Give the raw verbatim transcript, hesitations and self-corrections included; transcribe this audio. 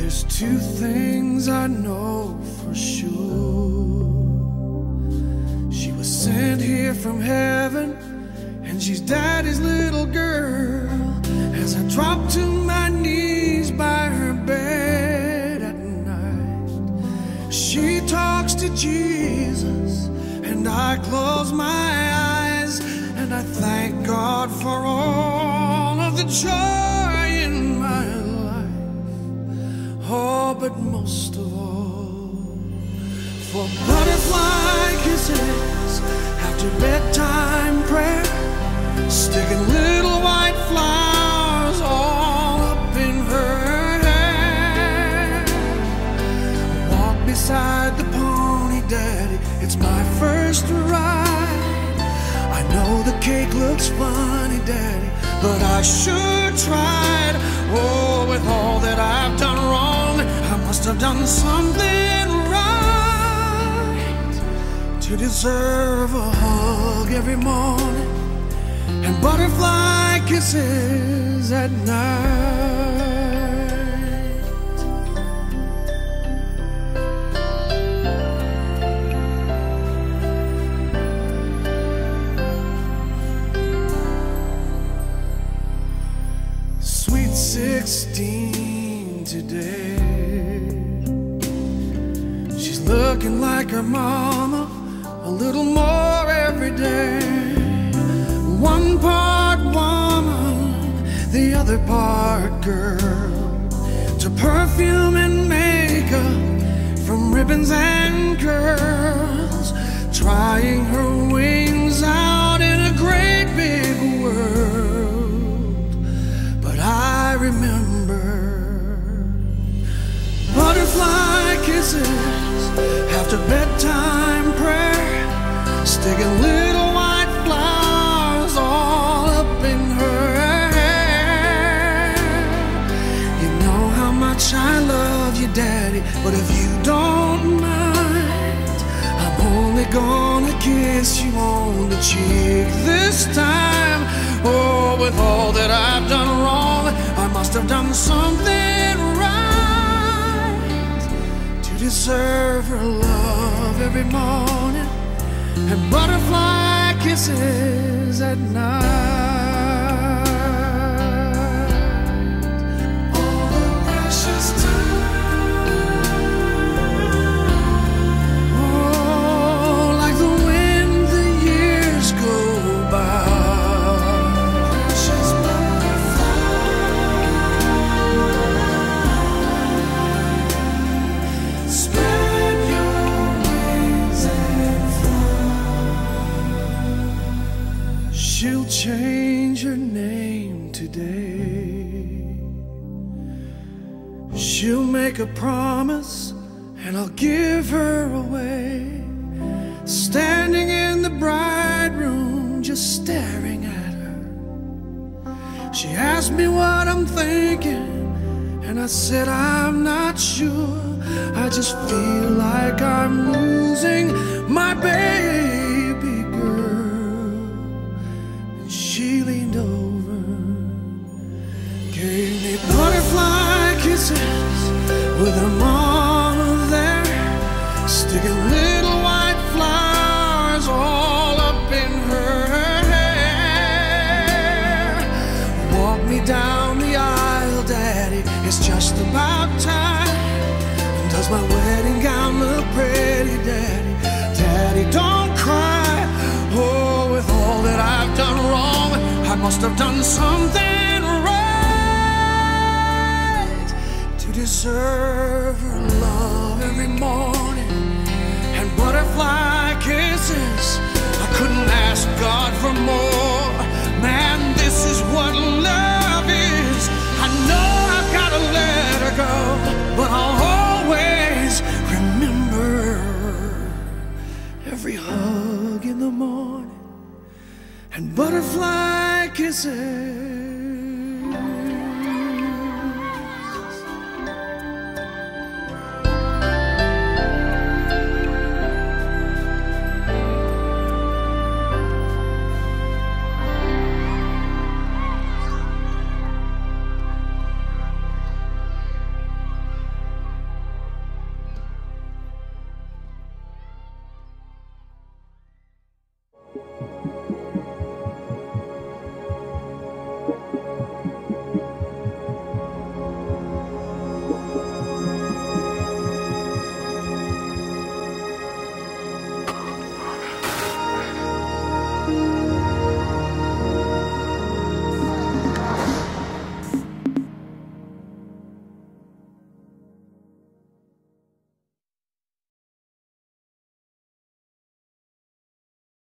There's two things I know for sure. She was sent here from heaven, and she's Daddy's little girl. As I drop to my knees by her bed at night, she talks to Jesus, and I close my eyes, and I thank God for all of the joy in my life. Oh, but most of all, for butterfly kisses after bedtime prayer, sticking little white flowers all up in her hair. Walk beside the pony, Daddy, it's my first ride. I know the cake looks funny, Daddy, but I sure tried. Oh, with all that I've done wrong, I must have done something right to deserve a hug every morning and butterfly kisses at night. Sweet sixteen today, she's looking like her mama a little more every day. One part woman, the other part girl. To perfume and makeup, from ribbons and curls, trying her wings out in a great big world. But I remember butterfly kisses after bedtime prayer, sticking little white flowers all up in her hair. You know how much I love you, Daddy, but if you don't mind, I'm only gonna kiss you on the cheek this time. Oh, with all that I've done wrong, I must have done something right to deserve her love every morning and butterfly kisses at night. All the precious time, oh, like the wind the years go by. Precious butterfly, spread your wings and fly. She'll change her name today. She'll make a promise, and I'll give her away. Standing in the bride room, just staring at her, she asked me what I'm thinking, and I said I'm not sure. I just feel like I'm losing my baby girl. And she leaned over, gave me butterfly kisses with her mama there, sticking little white flowers all up in her hair. Walk me down the aisle, Daddy, it's just about time. Does my wedding gown look pretty, Daddy? Daddy, don't cry. Oh, with all that I've done wrong, I must have done something right to deserve her love every morning and butterfly kisses. I couldn't ask God for more. Man, this is what love is. I know I've got to let her go, but I'll always remember every hug in the morning and butterfly kisses